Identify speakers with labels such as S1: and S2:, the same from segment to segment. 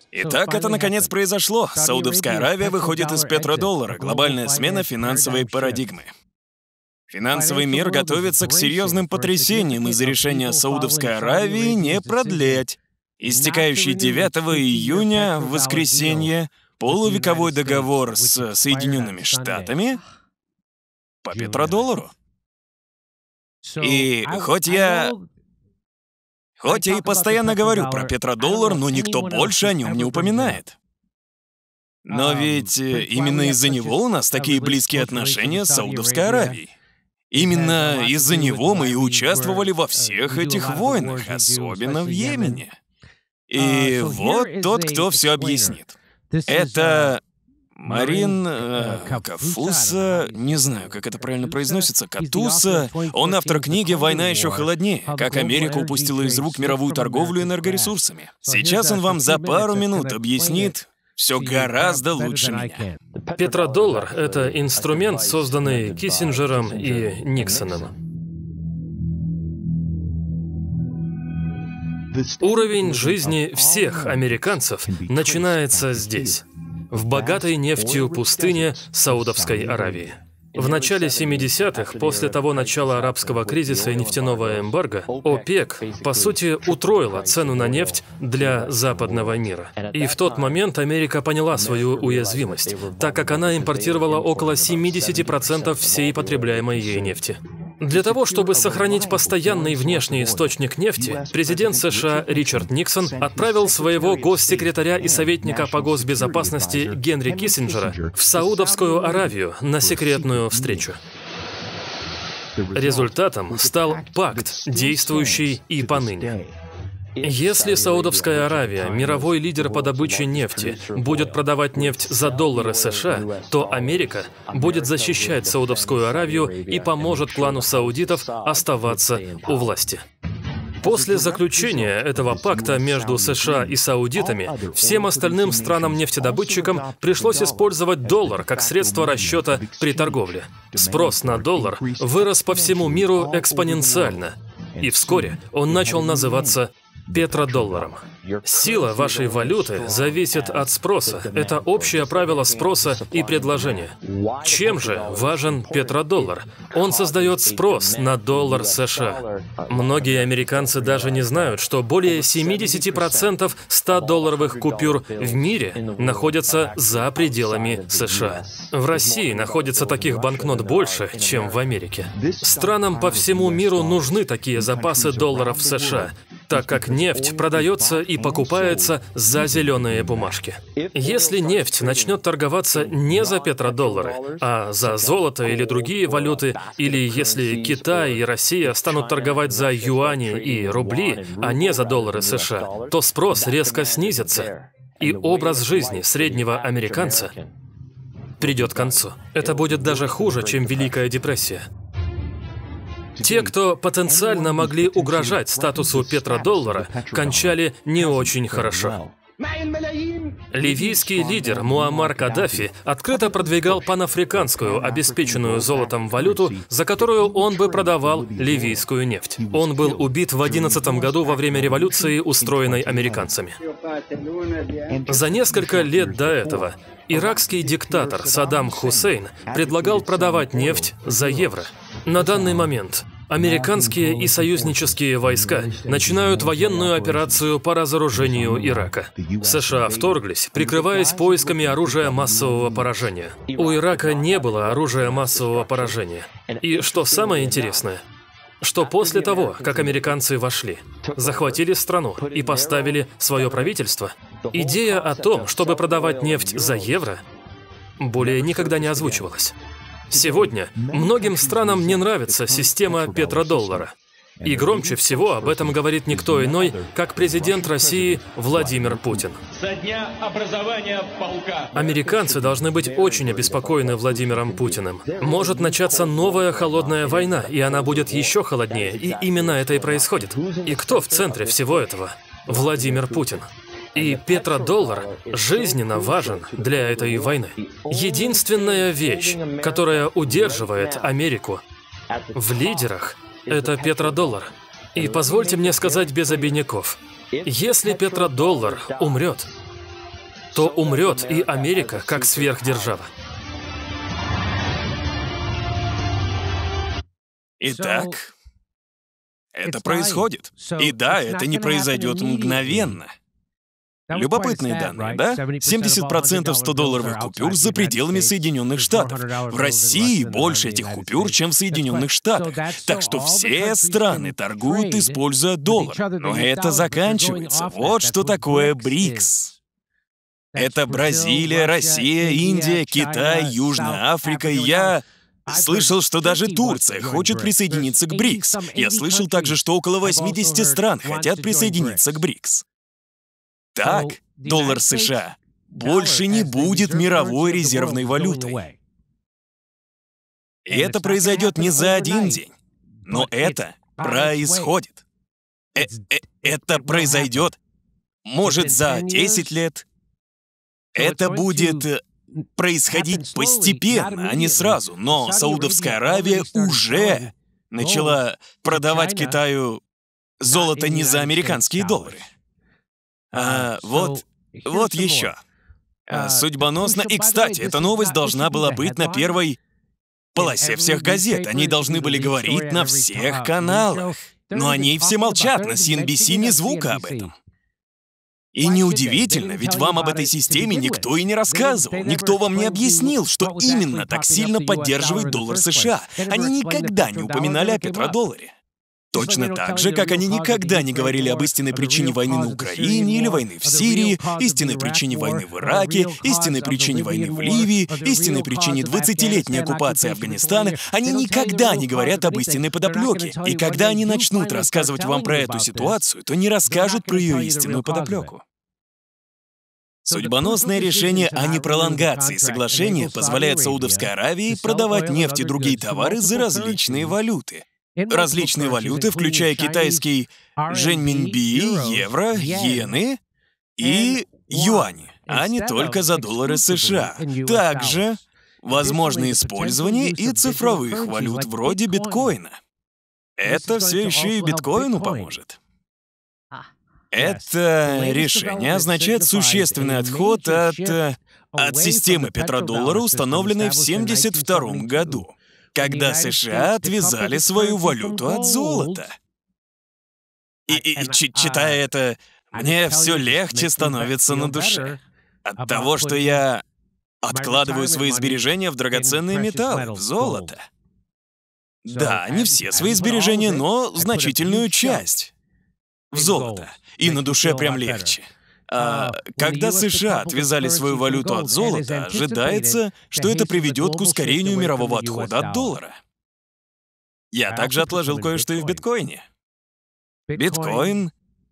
S1: Итак, это наконец произошло. Саудовская Аравия выходит из петродоллара. Глобальная смена финансовой парадигмы. Финансовый мир готовится к серьезным потрясениям из-за решения Саудовской Аравии не продлять. Истекающий 9 июня, в воскресенье, полувековой договор с Соединенными Штатами по петродоллару. И хоть я и постоянно говорю про петродоллар, но никто больше о нем не упоминает. Но ведь именно из-за него у нас такие близкие отношения с Саудовской Аравией. Именно из-за него мы и участвовали во всех этих войнах, особенно в Йемене. И вот тот, кто все объяснит. Это Марин Кафуса, не знаю, как это правильно произносится, Катуса. Он автор книги «Война еще холоднее. Как Америка упустила из рук мировую торговлю энергоресурсами». Сейчас он вам за пару минут объяснит все гораздо лучше меня.
S2: Петродоллар — это инструмент, созданный Киссинджером и Никсоном. Уровень жизни всех американцев начинается здесь, в богатой нефтью пустыне Саудовской Аравии. В начале 70-х, после того начала арабского кризиса и нефтяного эмбарго, ОПЕК, по сути, утроила цену на нефть для западного мира. И в тот момент Америка поняла свою уязвимость, так как она импортировала около 70% всей потребляемой ей нефти. Для того, чтобы сохранить постоянный внешний источник нефти, президент США Ричард Никсон отправил своего госсекретаря и советника по госбезопасности Генри Киссинджера в Саудовскую Аравию на секретную встречу. Результатом стал пакт, действующий и поныне. Если Саудовская Аравия, мировой лидер по добыче нефти, будет продавать нефть за доллары США, то Америка будет защищать Саудовскую Аравию и поможет клану саудитов оставаться у власти. После заключения этого пакта между США и саудитами, всем остальным странам-нефтедобытчикам пришлось использовать доллар как средство расчета при торговле. Спрос на доллар вырос по всему миру экспоненциально, и вскоре он начал называться петродолларом. Сила вашей валюты зависит от спроса. Это общее правило спроса и предложения. Чем же важен петродоллар? Он создает спрос на доллар США. Многие американцы даже не знают, что более 70% 100-долларовых купюр в мире находятся за пределами США. В России находится таких банкнот больше, чем в Америке. Странам по всему миру нужны такие запасы долларов в США, так как нефть продается и покупается за зеленые бумажки. Если нефть начнет торговаться не за петродоллары, а за золото или другие валюты, или если Китай и Россия станут торговать за юани и рубли, а не за доллары США, то спрос резко снизится, и образ жизни среднего американца придет к концу. Это будет даже хуже, чем Великая депрессия. Те, кто потенциально могли угрожать статусу петродоллара, кончали не очень хорошо. Ливийский лидер Муаммар Каддафи открыто продвигал панафриканскую, обеспеченную золотом валюту, за которую он бы продавал ливийскую нефть. Он был убит в 2011 году во время революции, устроенной американцами. За несколько лет до этого иракский диктатор Саддам Хусейн предлагал продавать нефть за евро. На данный момент американские и союзнические войска начинают военную операцию по разоружению Ирака. США вторглись, прикрываясь поисками оружия массового поражения. У Ирака не было оружия массового поражения. И что самое интересное, что после того, как американцы вошли, захватили страну и поставили свое правительство, идея о том, чтобы продавать нефть за евро, более никогда не озвучивалась. Сегодня многим странам не нравится система петродоллара. И громче всего об этом говорит никто иной, как президент России Владимир Путин.
S3: Со дня образования полка.
S2: Американцы должны быть очень обеспокоены Владимиром Путиным. Может начаться новая холодная война, и она будет еще холоднее, и именно это и происходит. И кто в центре всего этого? Владимир Путин. И петродоллар жизненно важен для этой войны. Единственная вещь, которая удерживает Америку в лидерах, это петродоллар. И позвольте мне сказать без обиняков, если петродоллар умрет, то умрет и Америка как сверхдержава.
S1: Итак, это происходит. И да, это не произойдет мгновенно. Любопытные данные, да? 70% 100-долларовых купюр за пределами Соединенных Штатов. В России больше этих купюр, чем в Соединенных Штатах. Так что все страны торгуют, используя доллар. Но это заканчивается. Вот что такое БРИКС. Это Бразилия, Россия, Индия, Китай, Южная Африка. Я слышал, что даже Турция хочет присоединиться к БРИКС. Я слышал также, что около 80 стран хотят присоединиться к БРИКС. Так, доллар США больше не будет мировой резервной валютой. И это произойдет не за один день, но это происходит. Это произойдет, может, за 10 лет. Это будет происходить постепенно, а не сразу. Но Саудовская Аравия уже начала продавать Китаю золото не за американские доллары. Вот еще. Судьбоносно. И, кстати, эта новость должна была быть на первой полосе всех газет. Они должны были говорить на всех каналах. Но они все молчат, на CNBC ни звука об этом. И неудивительно, ведь вам об этой системе никто и не рассказывал. Никто вам не объяснил, что именно так сильно поддерживает доллар США. Они никогда не упоминали о петродолларе. Точно так же, как они никогда не говорили об истинной причине войны на Украине или войны в Сирии, истинной причине войны в Ираке, истинной причине войны в Ливии, истинной причине 20-летней оккупации Афганистана. Они никогда не говорят об истинной подоплеке. И когда они начнут рассказывать вам про эту ситуацию, то не расскажут про ее истинную подоплеку. Судьбоносное решение о непролонгации соглашения позволяет Саудовской Аравии продавать нефть и другие товары за различные валюты. Различные валюты, включая китайский жэньминби, евро, иены и юани, а не только за доллары США. Также возможно использование и цифровых валют вроде биткоина. Это все еще и биткоину поможет. Это решение означает существенный отход от системы петrodоллара, установленной в 1972 году. Когда США отвязали свою валюту от золота. Читая это, мне все легче становится на душе. От того, что я откладываю свои сбережения в драгоценные металлы, в золото. Да, не все свои сбережения, но значительную часть в золото. И на душе прям легче. Когда США отвязали свою валюту от золота, ожидается, что это приведет к ускорению мирового отхода от доллара. Я также отложил кое-что и в биткоине. Биткоин,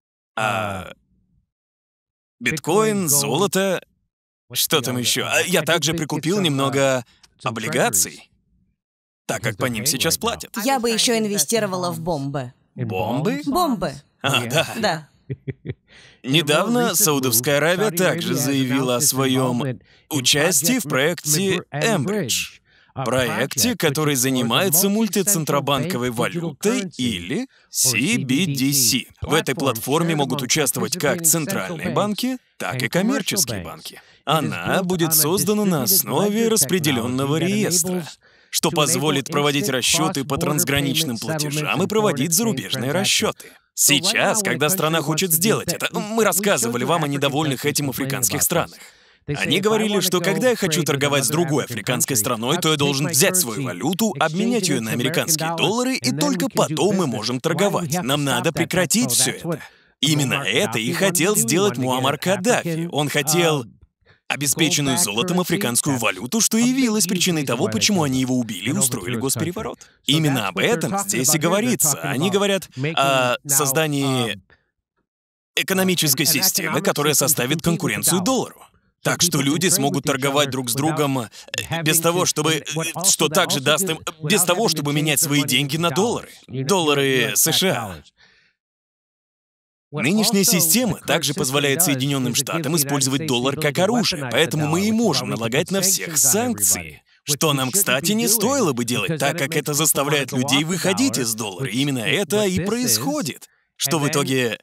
S1: золото, что там еще? Я также прикупил немного облигаций, так как по ним сейчас платят.
S4: Я бы еще инвестировала в бомбы.
S1: Бомбы?
S4: Бомбы.
S1: Да.
S4: Да.
S1: Недавно Саудовская Аравия также заявила о своем участии в проекте Enbridge, проекте, который занимается мультицентробанковой валютой или CBDC. В этой платформе могут участвовать как центральные банки, так и коммерческие банки. Она будет создана на основе распределенного реестра, что позволит проводить расчеты по трансграничным платежам и проводить зарубежные расчеты. Сейчас, когда страна хочет сделать это, мы рассказывали вам о недовольных этим африканских странах. Они говорили, что когда я хочу торговать с другой африканской страной, то я должен взять свою валюту, обменять ее на американские доллары, и только потом мы можем торговать. Нам надо прекратить все это. Именно это и хотел сделать Муаммар Каддафи. Он хотел обеспеченную золотом африканскую валюту, что явилось причиной того, почему они его убили и устроили госпереворот. Именно об этом здесь и говорится. Они говорят о создании экономической системы, которая составит конкуренцию доллару. Так что люди смогут торговать друг с другом без того, чтобы... что также даст им... без того, чтобы менять свои деньги на доллары. Доллары США. Нынешняя система также позволяет Соединенным Штатам использовать доллар как оружие, поэтому мы и можем налагать на всех санкции. Что нам, кстати, не стоило бы делать, так как это заставляет людей выходить из доллара. И именно это и происходит. Что в итоге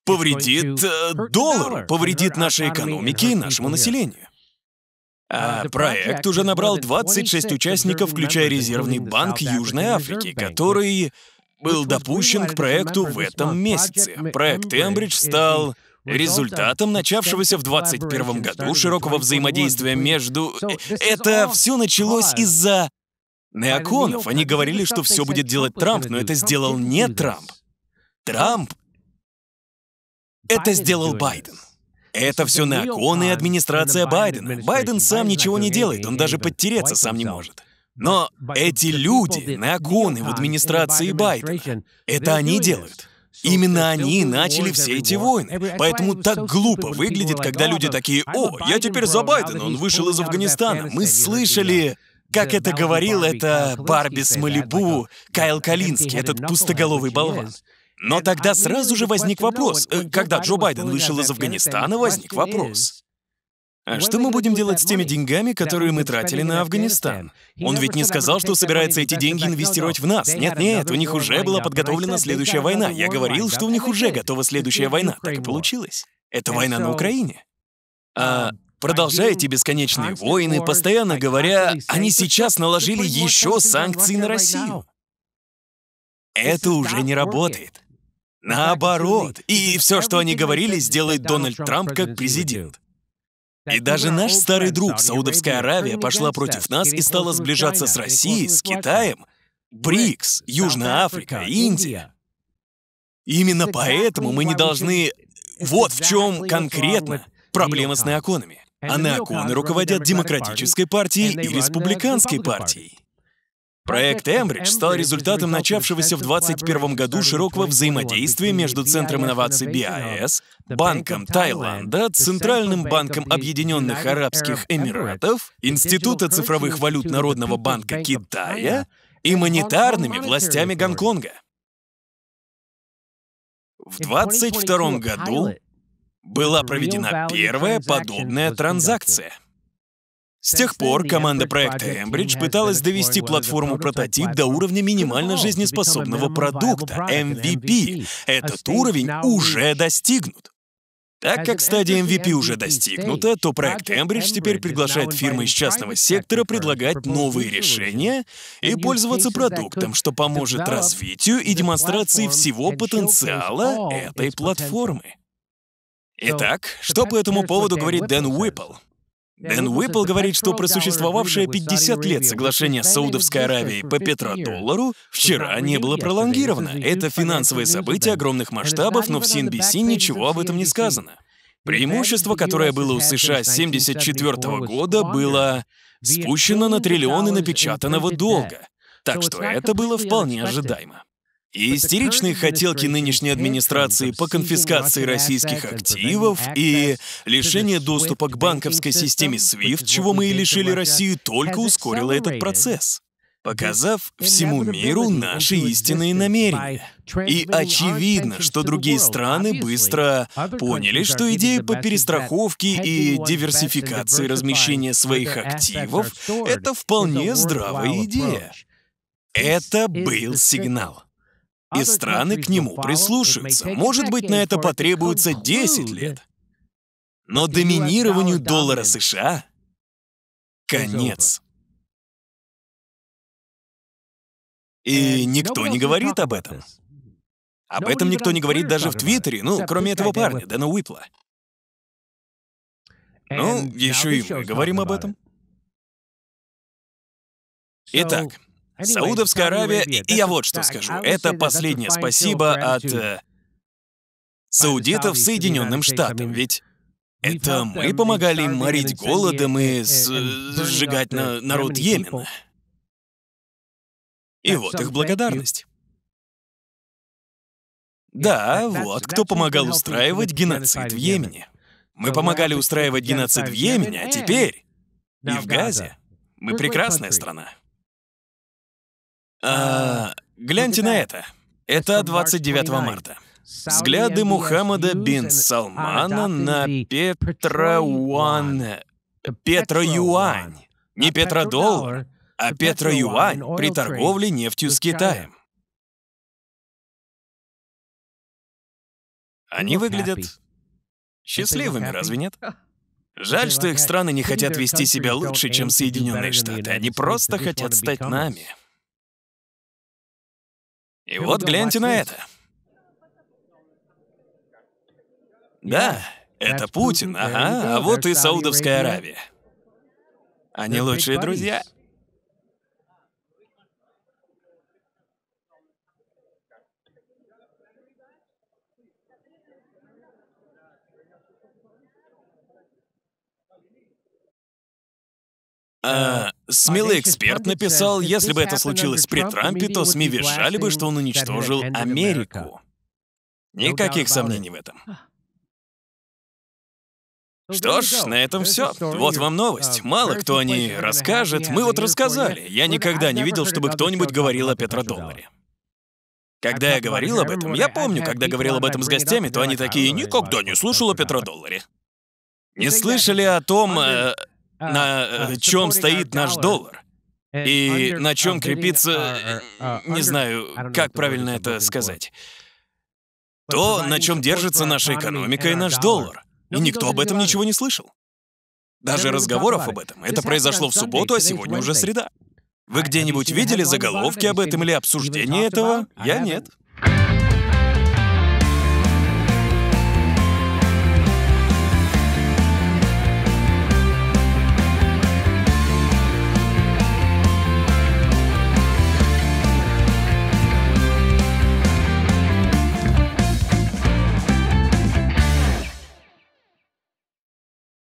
S1: повредит доллару, повредит нашей экономике и нашему населению. А проект уже набрал 26 участников, включая Резервный банк Южной Африки, который был допущен к проекту в этом месяце. Проект Эмбридж стал результатом начавшегося в 2021 году широкого взаимодействия между... Это все началось из-за неоконов. Они говорили, что все будет делать Трамп, но это сделал не Трамп. Это сделал Байден. Это все неоконы и администрация Байдена. Байден сам ничего не делает, он даже подтереться сам не может. Но эти люди, неоконы в администрации Байдена, это они делают. Именно они начали все эти войны. Поэтому так глупо выглядит, когда люди такие: «О, я теперь за Байдена, он вышел из Афганистана». Мы слышали, как это говорил Барби с Малибу, Кайл Калинский, этот пустоголовый болван. Но тогда сразу же возник вопрос. Когда Джо Байден вышел из Афганистана, возник вопрос. А что мы будем делать с теми деньгами, которые мы тратили на Афганистан? Он ведь не сказал, что собирается эти деньги инвестировать в нас. Нет, у них уже была подготовлена следующая война. Я говорил, что у них уже готова следующая война. Так и получилось. Это война на Украине. Продолжая эти бесконечные войны, постоянно говоря, они сейчас наложили еще санкции на Россию. Это уже не работает. Наоборот. И все, что они говорили, сделает Дональд Трамп как президент. И даже наш старый друг, Саудовская Аравия, пошла против нас и стала сближаться с Россией, с Китаем, БРИКС, Южная Африка, Индия. Именно поэтому мы не должны... Вот в чем конкретно проблема с неоконами. А неоконы руководят Демократической партией и Республиканской партией. Проект Эмбридж стал результатом начавшегося в 2021 году широкого взаимодействия между Центром инноваций БИАЭС, Банком Таиланда, Центральным банком Объединенных Арабских Эмиратов, Института цифровых валют Народного банка Китая и монетарными властями Гонконга. В 2022 году была проведена первая подобная транзакция. С тех пор команда проекта Эмбридж пыталась довести платформу-прототип до уровня минимально жизнеспособного продукта, MVP. Этот уровень уже достигнут. Так как стадия MVP уже достигнута, то проект Эмбридж теперь приглашает фирмы из частного сектора предлагать новые решения и пользоваться продуктом, что поможет развитию и демонстрации всего потенциала этой платформы. Итак, что по этому поводу говорит Дэн Уиппл? Дэн Уиппл говорит, что просуществовавшее 50 лет соглашение с Саудовской Аравией по петродоллару вчера не было пролонгировано. Это финансовое событие огромных масштабов, но в CNBC ничего об этом не сказано. Преимущество, которое было у США с 1974 года, было спущено на триллионы напечатанного долга. Так что это было вполне ожидаемо. И истеричные хотелки нынешней администрации по конфискации российских активов и лишение доступа к банковской системе SWIFT, чего мы и лишили Россию, только ускорило этот процесс, показав всему миру наши истинные намерения. И очевидно, что другие страны быстро поняли, что идея по перестраховке и диверсификации размещения своих активов — это вполне здравая идея. Это был сигнал. И страны к нему прислушаются. Может быть, на это потребуется 10 лет. Но доминированию доллара США конец. И никто не говорит об этом. Об этом никто не говорит даже в Твиттере, кроме этого парня, Дэна Уиппла. Еще и мы говорим об этом. Итак, Саудовская Аравия, и я вот что скажу, это последнее спасибо от саудитов Соединенным Штатам, ведь это мы помогали им морить голодом и сжигать народ Йемена. И вот их благодарность. Да, вот кто помогал устраивать геноцид в Йемене. Мы помогали устраивать геноцид в Йемене, а теперь и в Газе. Мы прекрасная страна. Гляньте на это. Это 29 марта. Взгляды Мухаммада бин Салмана на петроюань. Не петродоллар, а петроюань при торговле нефтью с Китаем. Они выглядят счастливыми, разве нет? Жаль, что их страны не хотят вести себя лучше, чем Соединенные Штаты. Они просто хотят стать нами. И вот гляньте на это. Да, это Путин, ага, а вот и Саудовская Аравия. Они лучшие друзья. Смелый эксперт написал, если бы это случилось при Трампе, то СМИ визжали бы, что он уничтожил Америку. Никаких сомнений в этом. Что ж, на этом все. Вот вам новость. Мало кто о ней расскажет. Мы вот рассказали. Я никогда не видел, чтобы кто-нибудь говорил о петродолларе. Когда я говорил об этом, я помню, когда говорил об этом с гостями, то они такие: никогда не слышал о петродолларе. Не слышали о том, на чем стоит наш доллар. И на чем крепится... Не знаю, как правильно это сказать. То, на чем держится наша экономика и наш доллар. И никто об этом ничего не слышал. Даже разговоров об этом. Это произошло в субботу, а сегодня уже среда. Вы где-нибудь видели заголовки об этом или обсуждение этого? Я нет.